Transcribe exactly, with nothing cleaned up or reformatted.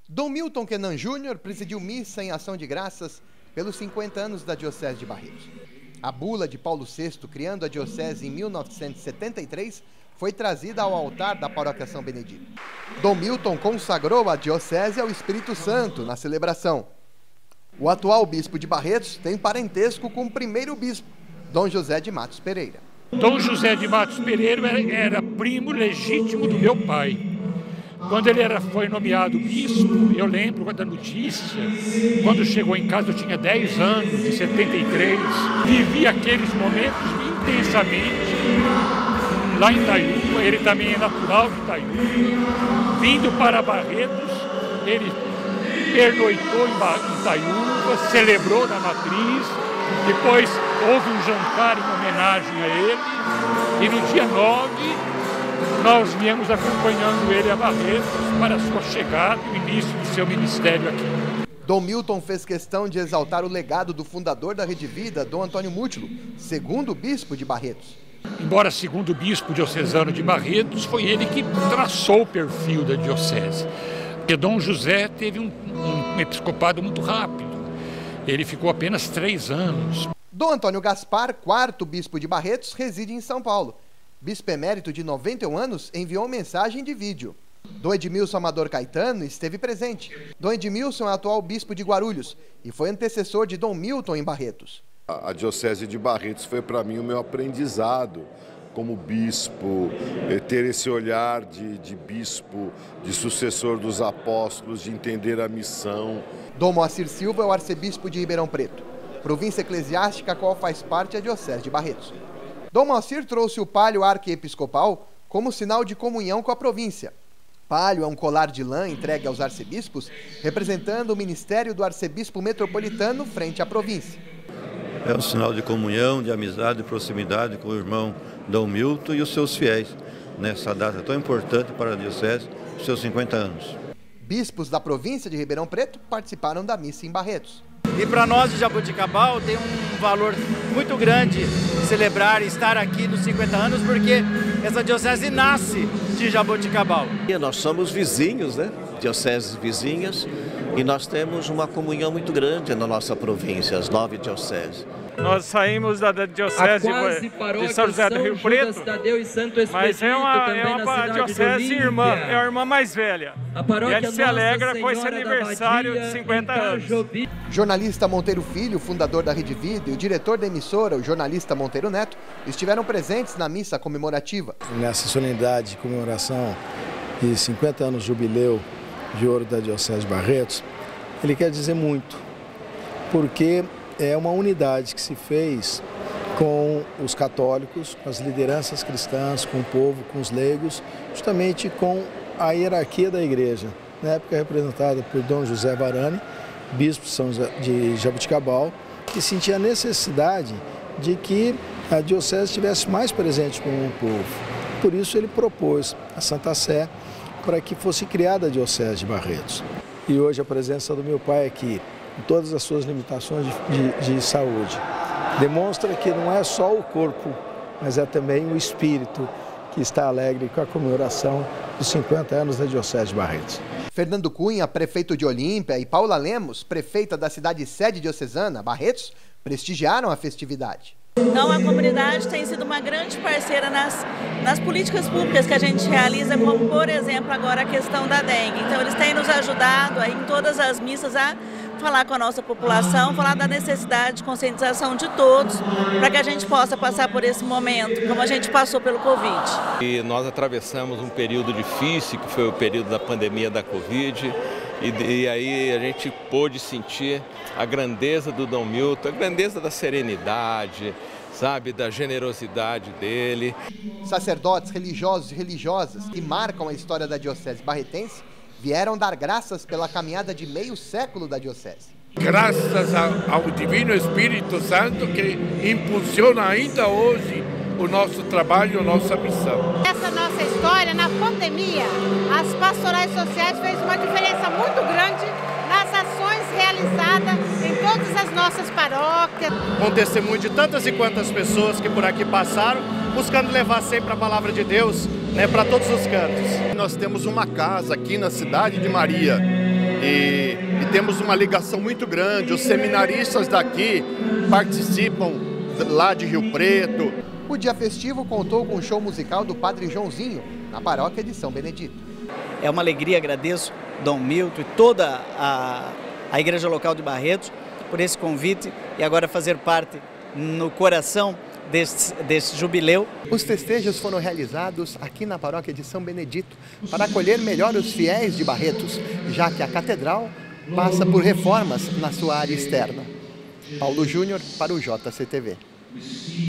Dom Milton Kenan Júnior presidiu missa em ação de graças pelos cinquenta anos da Diocese de Barretos. A bula de Paulo sexto, criando a Diocese em mil novecentos e setenta e três, foi trazida ao altar da Paróquia São Benedito. Dom Milton consagrou a Diocese ao Espírito Santo na celebração. O atual bispo de Barretos tem parentesco com o primeiro bispo, Dom José de Matos Pereira. Dom José de Matos Pereira era, era primo legítimo do meu pai. Quando ele era, foi nomeado bispo, eu lembro da notícia, quando chegou em casa eu tinha dez anos, em setenta e três, vivi aqueles momentos intensamente, lá em Itaiúba. Ele também é natural de Itaiúba. Vindo para Barretos, ele pernoitou em Itaiúba, celebrou na matriz, depois houve um jantar em homenagem a ele, e no dia nove, nós viemos acompanhando ele a Barretos para a sua chegada e o início do seu ministério aqui. Dom Milton fez questão de exaltar o legado do fundador da Rede Vida, Dom Antônio Mútilo, segundo bispo de Barretos. Embora segundo bispo diocesano de Barretos, foi ele que traçou o perfil da diocese. Porque Dom José teve um, um episcopado muito rápido. Ele ficou apenas três anos. Dom Antônio Gaspar, quarto bispo de Barretos, reside em São Paulo. Bispo emérito de noventa e um anos enviou mensagem de vídeo. Dom Edmilson Amador Caetano esteve presente. Dom Edmilson é atual bispo de Guarulhos e foi antecessor de Dom Milton em Barretos. A Diocese de Barretos foi para mim o meu aprendizado como bispo, ter esse olhar de, de bispo, de sucessor dos apóstolos, de entender a missão. Dom Moacir Silva é o arcebispo de Ribeirão Preto, província eclesiástica a qual faz parte a Diocese de Barretos. Dom Moacir trouxe o palio arquiepiscopal como sinal de comunhão com a província. Palio é um colar de lã entregue aos arcebispos, representando o ministério do arcebispo metropolitano frente à província. É um sinal de comunhão, de amizade e proximidade com o irmão Dom Milton e os seus fiéis, nessa data tão importante para a Diocese, os seus cinquenta anos. Bispos da província de Ribeirão Preto participaram da missa em Barretos. E para nós de Jaboticabal tem um valor muito grande celebrar e estar aqui nos cinquenta anos, porque essa diocese nasce de Jaboticabal. Nós somos vizinhos, né? Dioceses vizinhas, e nós temos uma comunhão muito grande na nossa província, as nove dioceses. Nós saímos da diocese de São José do Rio Preto, mas é uma, é uma diocese irmã, é a irmã mais velha. E a gente se alegra com esse aniversário de cinquenta anos. Jornalista Monteiro Filho, fundador da Rede Vida, e o diretor da emissora, o jornalista Monteiro Neto, estiveram presentes na missa comemorativa. Nessa solenidade de comemoração de cinquenta anos de jubileu de ouro da Diocese de Barretos, ele quer dizer muito, porque é uma unidade que se fez com os católicos, com as lideranças cristãs, com o povo, com os leigos, justamente com a hierarquia da igreja, na época representada por Dom José Varani, bispo de Jaboticabal, que sentia a necessidade de que a diocese estivesse mais presente com o povo. Por isso ele propôs a Santa Sé para que fosse criada a Diocese de Barretos. E hoje a presença do meu pai aqui, com todas as suas limitações de, de, de saúde, demonstra que não é só o corpo, mas é também o espírito que está alegre com a comemoração dos cinquenta anos da Diocese de Barretos. Fernando Cunha, prefeito de Olímpia, e Paula Lemos, prefeita da cidade sede diocesana, Barretos, prestigiaram a festividade. Então, a comunidade tem sido uma grande parceira nas, nas políticas públicas que a gente realiza, como, por exemplo, agora a questão da dengue. Então, eles têm nos ajudado aí, em todas as missas a falar com a nossa população, falar da necessidade de conscientização de todos, para que a gente possa passar por esse momento, como a gente passou pelo Covid. E nós atravessamos um período difícil, que foi o período da pandemia da Covid, e, e aí a gente pôde sentir a grandeza do Dom Milton, a grandeza da serenidade, sabe, da generosidade dele. Sacerdotes, religiosos e religiosas que marcam a história da Diocese barretense vieram dar graças pela caminhada de meio século da Diocese. Graças ao Divino Espírito Santo que impulsiona ainda hoje o nosso trabalho, a nossa missão. Essa nossa história, na pandemia, as pastorais sociais fez uma diferença muito grande nas ações realizadas em todas as nossas paróquias. Um testemunho de tantas e quantas pessoas que por aqui passaram, buscando levar sempre a palavra de Deus, né, para todos os cantos. Nós temos uma casa aqui na Cidade de Maria, e, e temos uma ligação muito grande. Os seminaristas daqui participam lá de Rio Preto. O dia festivo contou com o show musical do Padre Joãozinho, na paróquia de São Benedito. É uma alegria, agradeço Dom Milton e toda a, a Igreja Local de Barretos por esse convite e agora fazer parte no coração deste, deste jubileu. Os festejos foram realizados aqui na paróquia de São Benedito para acolher melhor os fiéis de Barretos, já que a catedral passa por reformas na sua área externa. Paulo Júnior para o J C T V.